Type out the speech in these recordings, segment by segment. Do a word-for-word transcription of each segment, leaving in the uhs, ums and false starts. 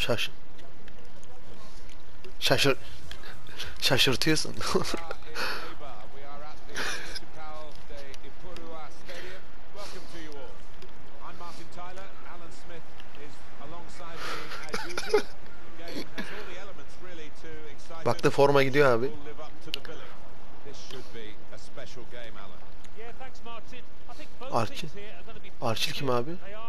Şaş. Şaşır. Şaşırtıyorsun. Baktı forma gidiyor abi. Archie. Archie kim abi?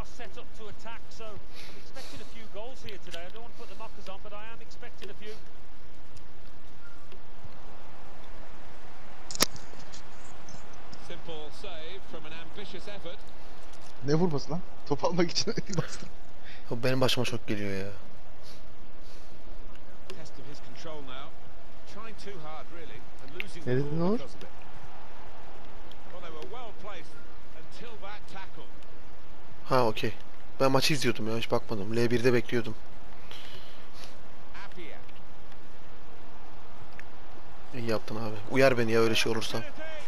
Ne vurması lan? Top almak için bastım. Benim başıma çok geliyor ya. Ne dedin Onur? Ha okey. Ben maçı izliyordum ya, hiç bakmadım. L bir'de bekliyordum. İyi yaptın abi. Uyar beni ya öyle şey olursa.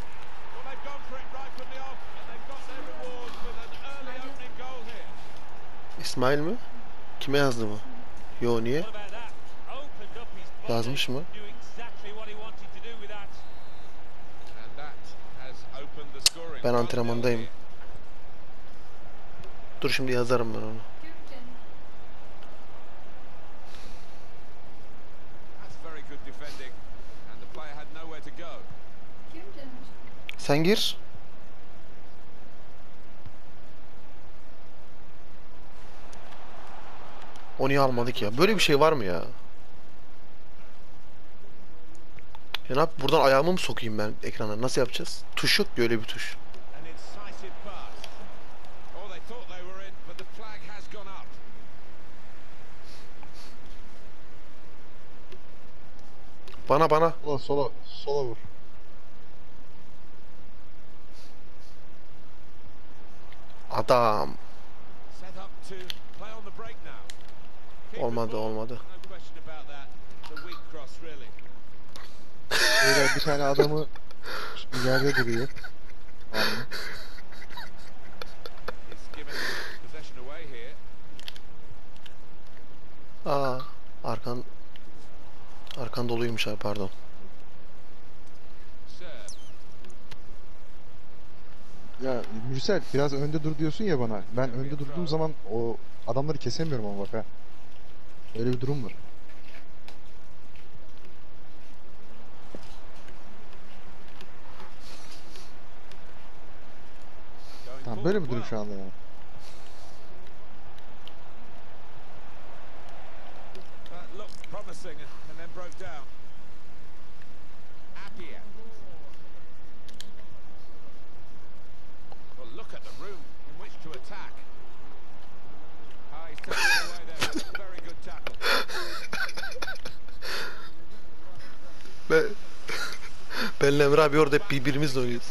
İsmail mi? Kime yazdı bu? Yo, niye? Yazmış mı? Ben antrenmandayım. Dur şimdi yazarım ben onu. Sen gir. O niye almadık ya? Böyle bir şey var mı ya? Ya ne yap? Buradan ayağımı mı sokayım ben ekrana? Nasıl yapacağız? Tuş yok ki öyle bir tuş. Bana bana. Sola sola sola vur. Adam. Olmadı olmadı. Böyle bir tane adamı yerde duruyor. Anladım. Aa, arkan arkan doluymuş abi, pardon. Ya Mürsel biraz önde dur diyorsun ya bana. Ben önde durduğum zaman o adamları kesemiyorum ama bak ha. Öyle bir durum var. Tamam, böyle mi durum şu anda yani? Ben benle Emre abi orada hep birbirimizle oynuyoruz.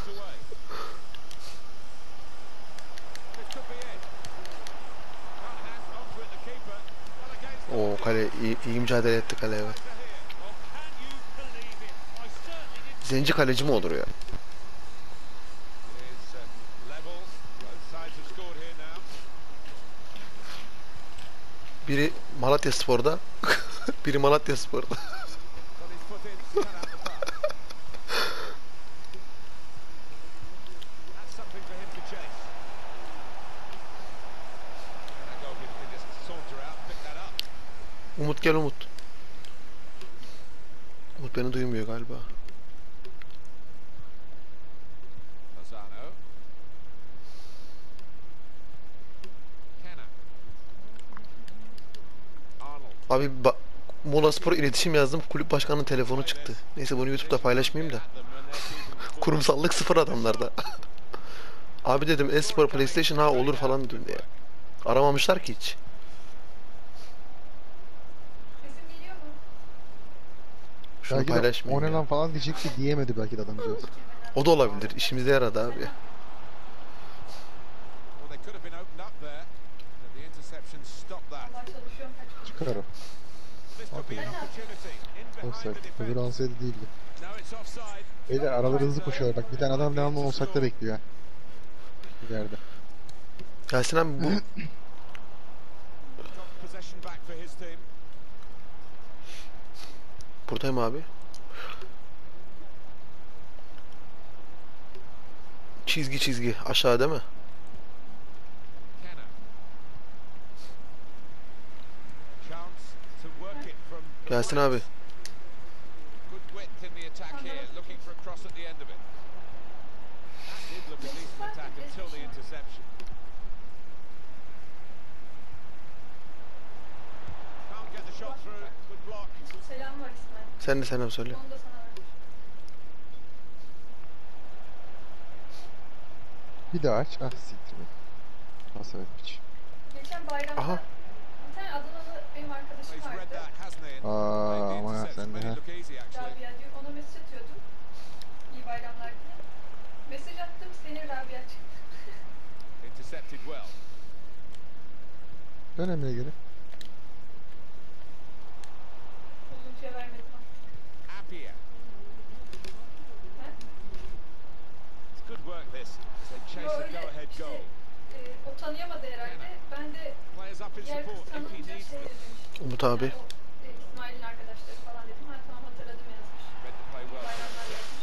Oo, kale iyi, iyi mücadele etti kale, evet. Zenci kaleci mi olur ya? Biri Malatyaspor'da, biri Malatyaspor'da. Umut gel Umut. Umut beni duymuyor galiba. Abi Molaspor iletişim yazdım. Kulüp başkanının telefonu çıktı. Neyse bunu YouTube'da paylaşmayayım da. Kurumsallık sıfır adamlarda. Abi dedim e-spor PlayStation ha olur falan dedim ya. Aramamışlar ki hiç. Şunu Belki de o paylaşmayayım ne ya. lan falan diyecekti, diyemedi belki de adamcağız. O da olabilir. İşimize yaradı abi. Çıkar o. Offside. Öbürü ansaydı değildi. Beyler araları hızlı koşuyorlar. Bak bir tane adam devamlı offside'da bekliyor ha. Bir yerde. Yasin abi bu possession back for his team. Buradayım abi. Çizgi çizgi aşağı değil mi? Kenner. Chance to work it from the Gelsin right. abi. Good width in the attack here, looking for a cross at the end of it. That did look a decent attack until the interception. Can't get the shot through. Good block. Selam var İsmail. Sen de selam söyle. Onu da sana ver. Bir daha aç. Ah siktir be. Nasıl etmiş. Geçen bayramda Aha. bir tane Adanalı benim arkadaşım He's read vardı. that, hasn't he? And Aa, made the ama interception. sen de Made ha. it look easy actually. Rabia diyor. Ona mesaj atıyordum. İyi bayramlar diye. Mesaj attım, seni Rabia çıktı. Intercepted well. Dön Emre'ye geri. Bozuntuya vermedim ama. Appiah. Ha? It's good work this. As they chase Yo, the öyle go-ahead işte, goal. e, o tanıyamadı herhalde. Ben de Players up in diğer kız support. If he tanınca needs şey them. dedim. Umut abi. Yani o, e, İsmail'in arkadaşları falan dedim. Ha tamam hatırladım yazmış. Read the play well. Bayramlar yazmış.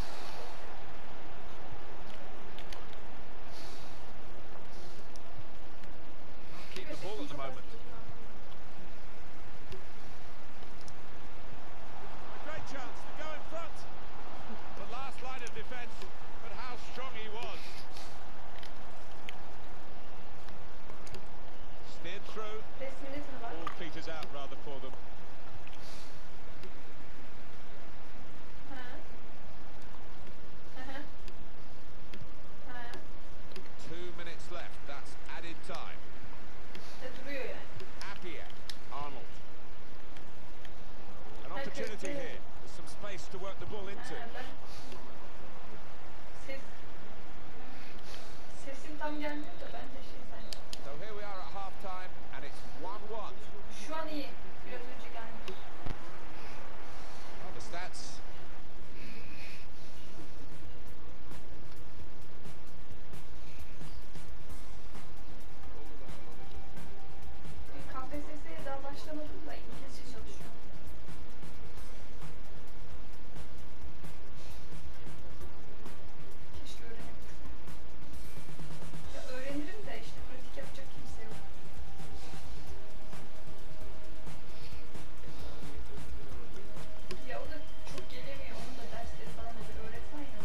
Keep the ball at the moment. A great chance to go in front. The last line of defence, but how strong he was. Steered through. Resminiz mi var? Ball peters out rather for them. Ha. Hı hı. Ha. Two minutes left. That's added time. E, duruyor yani. Appiah. Arnold. An opportunity here. There's some space to work the ball into. Ha, ben... Ses... Sesim tam gelmiyor da ben de şey sanki. So here we are at half time, and it's one one. Şu an iyi. Biraz önce gelmiyor. Well, the stats. K P S S'ye daha başlamadım da İngilizce çalışıyorum. Keşke öğrenebilsem. Ya öğrenirim de işte pratik yapacak kimse yok. Ya o da çok gelemiyor. Onun da dersleri falan oluyor. Öğretmen ya.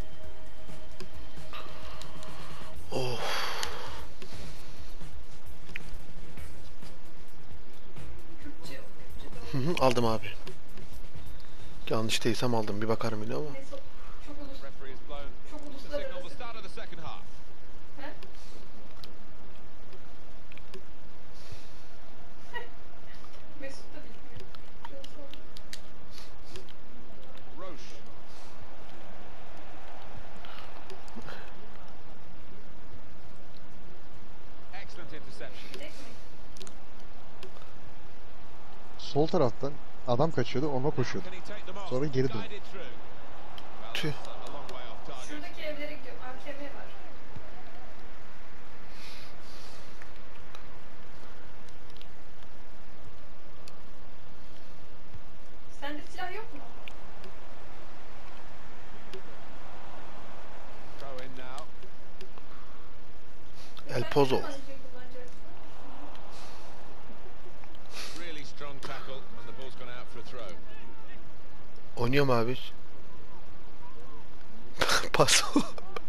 Oh. Kürtçe yok. Kürtçe de Hı olur. hı, aldım abi. Yanlış değilsem aldım. Bir bakarım yine ama. Neyse çok ulus, Referee has blown çok the signal. The uluslararası. start of the second half. He? Mesut da bilmiyor. Biraz sonra. Roche. Excellent interception. Direkt mi? Sol taraftan adam kaçıyordu, ona koşuyordu. Can he take them on? Sonra geri dön. Guided through. Well, Tüh. that's a long way off target. Şuradaki evlere gidiyorum. A K M var. Sende silah yok mu? Throw in now. El Ben Pozo. ne zaman şey kullanacaksın? Really strong tackle, and the ball's gone out for a throw. Oynuyorum abi. Pas. Won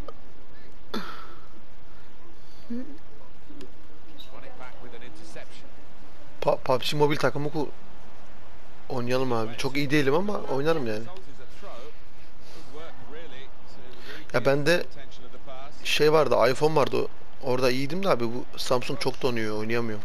it back with an interception. Pa P U B G mobil takımı ku oynayalım abi. Çok iyi değilim ama oynarım yani. Result is a throw. Good work, really, to Ya bende regain the attention of the pass. şey vardı, iPhone vardı. o- Orada iyiydim de abi bu Samsung çok donuyor, oynayamıyorum.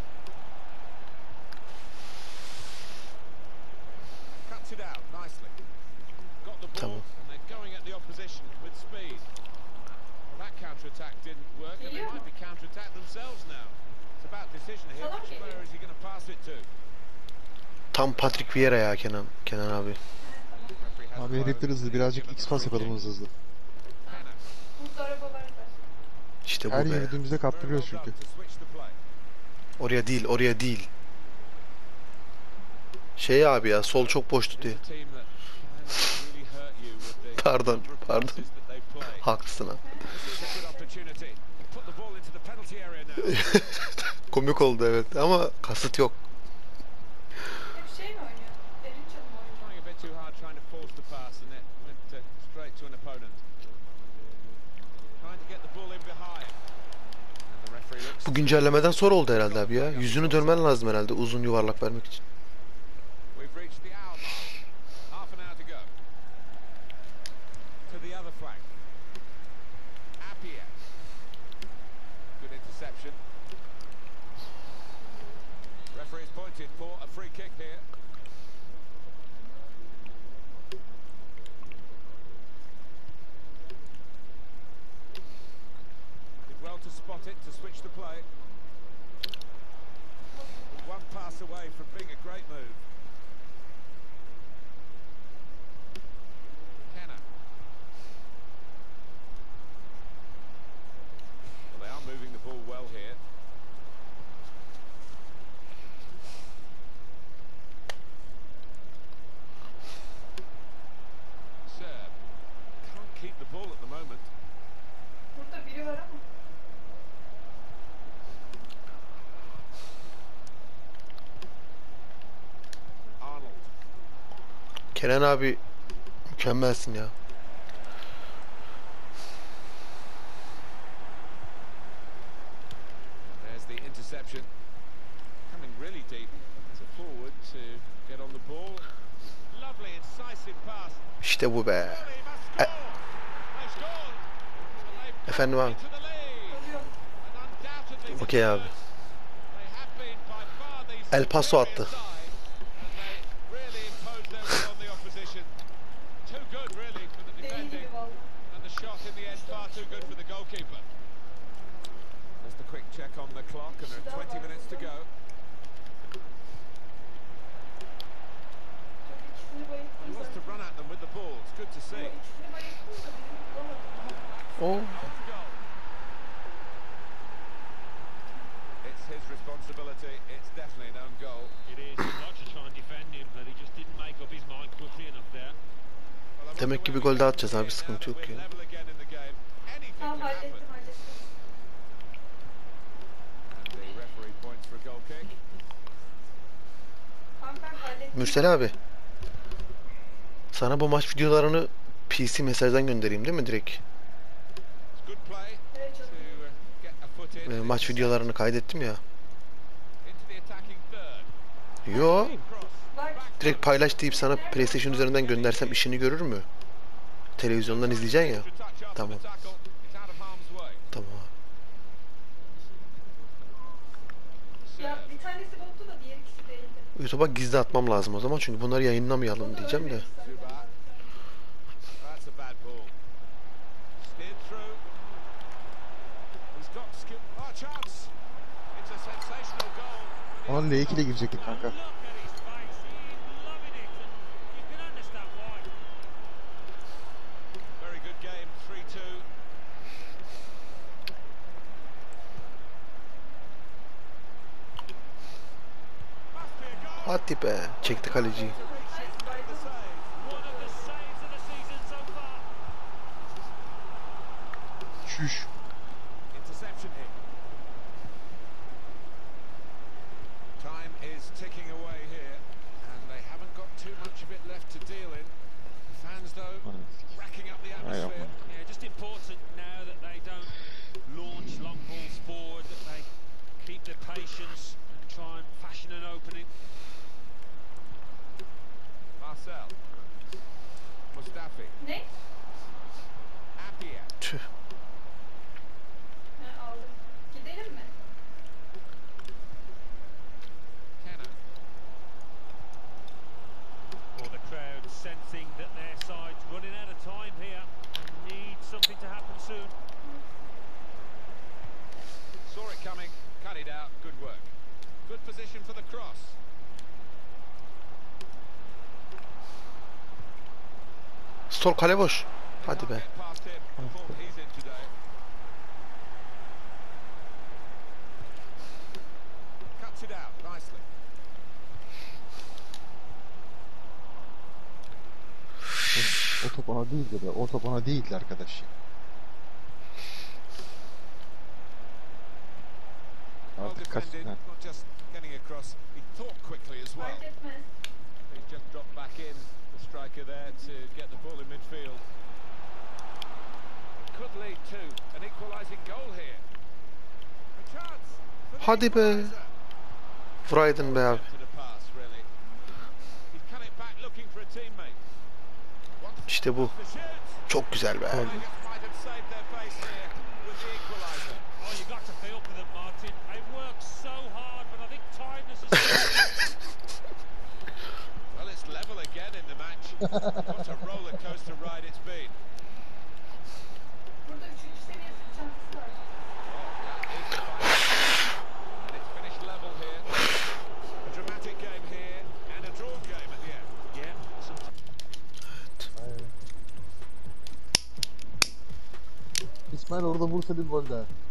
Cuts it out nicely. Got the ball, Tamam. and they're going at the opposition with speed. Well, that counter-attack didn't work, and they Geliyor might mu? be counter-attack themselves now. It's about decision here. Sana mı Which geliyor? player is he going to pass it to? Tam Patrick Vieira ya Kenan. Kenan abi. Referee has Abi blown. herifler hızlı, birazcık X-Pass yapalım hızlı hızlı. Kenner. Burada araba var zaten. İşte Her bu be. yürüdüğümüzde Very kaptırıyoruz well çünkü. done to switch the play. Oraya değil, oraya değil. Şey abi ya, sol çok boştu diye. It's a team that can really hurt you with the Pardon, number of pardon. passes that they play. Haklısın ha. This is a good opportunity. Put the ball into the penalty area now. Komik oldu evet ama kasıt yok. Hep şey mi oynuyor? Erinç'e mi oynuyor? Trying a bit too hard, trying to force the pass, and it went uh, straight to an opponent. Trying to get the ball in behind. And the referee looks. Bu güncellemeden sonra oldu herhalde abi ya. Yüzünü dönmen lazım herhalde uzun yuvarlak vermek için. We've reached the hour mark. Half an hour to go. To the other flank. Appiah. Good interception. Referee's pointed for a free kick here. Did well to spot it, to switch the play. One pass away from being a great move. Kenner. Well, they are moving the ball well here. Serb. Can't keep the ball at the moment. Burada biri var ama. Arnold. Kenan abi mükemmelsin ya. There's the interception. Coming really deep as a forward to get on the ball. Lovely incisive pass. İşte bu be. Surely he must E- score. They've scored. Well, they've Efendim abi. into the lead. Oluyor. And undoubtedly Okey abi. they have been by far the El Paso attı. superior side, and they really imposed their will on the opposition. Too good really for the Deli defending, gibi valla. and the shot in the end far too good for the goalkeeper. Just a quick check on the clock, and there are twenty minutes to go. Çok ikisini He bayılttım wants to zaten. run at them with the ball. It's good to see. Ama ikisini bayılttım da birini bulamadım. O Own goal. It's his responsibility. It's definitely an own goal. It is. He'd like to try and defend him, but he just didn't make up his mind quickly enough there. Well, I Demek wonder ki bir where gol we daha go atacağız from abi, here sıkıntı now yok that ya. we're level again in the game. Anything Tamam can happen. hallettim hallettim. And the referee points for a goal kick. Tamam ben hallettim. Mürsel abi. Sana bu maç videolarını P C mesajdan göndereyim değil mi direkt? It's good play Evet to canım. uh, get a foot in. Ee, and maç intercept. videolarını kaydettim ya. Into the attacking third. Yo. Cross. Var. Direkt paylaş deyip sana PlayStation üzerinden göndersem işini görür mü? Televizyondan izleyeceksin ya. Extra touch after Tamam. the tackle. It's out of harm's way. Tamam abi. Ya bir tanesi bottu da diğer ikisi değildi. YouTube'a gizli atmam lazım o zaman çünkü bunları yayınlamayalım O da diyeceğim de. ölmemiş zaten. Zuba. That's a bad ball. Steered through. He's got skill. Oh, chance. It's a sensational goal. Ona L iki ile girecektik kanka. Look at his face. He's loving it, and you can understand why. Very good game. three two. Must be a goal. Hadi be. Çekti kaleciyi. The save. One of the saves of the season so far. Şuş. Interception here. Time is ticking away here, and they haven't got too much of it left to deal in. Fans, though, racking up the Hay atmosphere. aman. Yeah, just important now that they don't launch long balls forward, that they keep their patience and try and fashion an opening. Marcel. Mustafi. Ne? Appiah. Tüh. Ha, aldım. Gidelim mi? Kenner. Or the crowd sensing that their side's running out of time here and need something to happen soon. Saw it coming, cut it out. Good work. Good position for the cross. Sol kale boş. Hadi Can't be. get past him. The form he's in today. Cuts it out nicely. O top ona değildi be. O top ona değildi arkadaş. Well Artık kaç... defended, Ha. not just getting across, he thought quickly as well. Fark etmez. He's just dropped back in, the striker there to get the ball in midfield. Could lead to an equalising goal here. A chance for the Hadi be. equaliser. Vuraydın be abi. To the pass, really. He's cut it back looking for a teammate. Wants İşte bu. to shoot. Çok güzel be. Tigers might have saved their face here with the equaliser. Oh, you got to feel for them, Martin. They work so hard, but I think tiredness is. Well, it's level again in the match. What a roller coaster ride it's been. Burada üçüncü seviye sıçantısı var. Oh, that is the final. And it's finished level here. A dramatic game here and a drawn game at the end. Yeah, sometimes. İsmail orada vursa bir gol daha.